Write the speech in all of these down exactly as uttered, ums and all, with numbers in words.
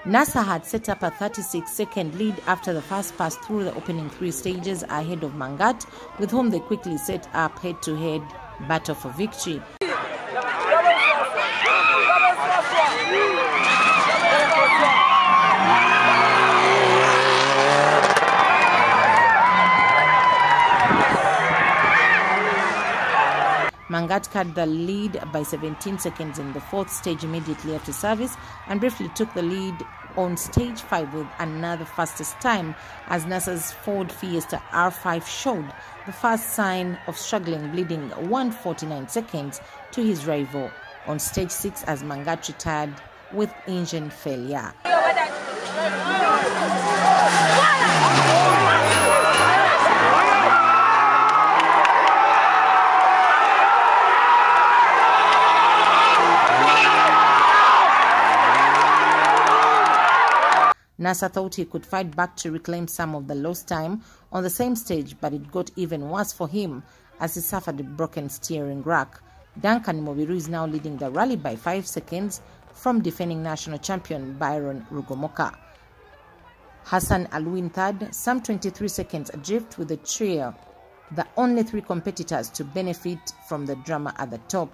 NASA had set up a thirty-six second lead after the first pass through the opening three stages ahead of Mangat, with whom they quickly set up head-to-head battle for victory. Mangat cut the lead by seventeen seconds in the fourth stage immediately after service, and briefly took the lead on stage five with another fastest time, as NASA's Ford Fiesta R five showed the first sign of struggling, bleeding one forty-nine seconds to his rival on stage six as Mangat retired with engine failure. NASA thought he could fight back to reclaim some of the lost time on the same stage, but it got even worse for him as he suffered a broken steering rack. Duncan Mobiru is now leading the rally by five seconds from defending national champion Byron Rugomoka. Hassan Alwin third, some twenty-three seconds adrift with the trio, the only three competitors to benefit from the drama at the top.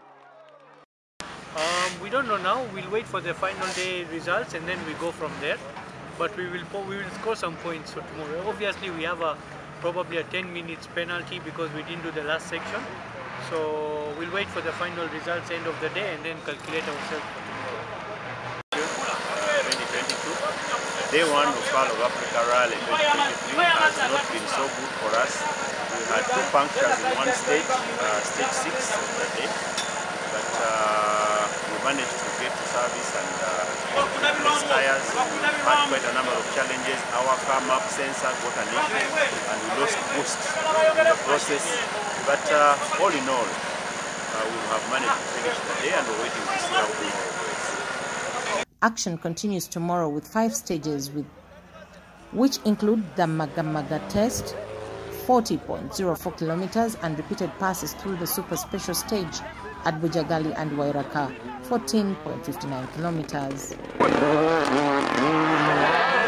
Um, we don't know now. We'll wait for the final day results and then we go from there. But we will we will score some points for tomorrow. Obviously, we have a probably a ten minutes penalty because we didn't do the last section. So we'll wait for the final results end of the day and then calculate ourselves for tomorrow. twenty twenty-two, day one of Pearl of Africa Rally twenty twenty-three has not been so good for us. We had two punctures in one stage, uh, stage six of the day, but uh, we managed to get to service and uh, replace tires. We had quite a number of challenges. Our car map sensor got an issue and we lost boost in the process. But uh, all in all, uh, we have managed to finish the day and we're waiting to see how tomorrow goes. Action continues tomorrow with five stages, with which include the Magamaga test, forty point zero four kilometers, and repeated passes through the super special stage at Bujagali and Wairaka, fourteen point five nine kilometers.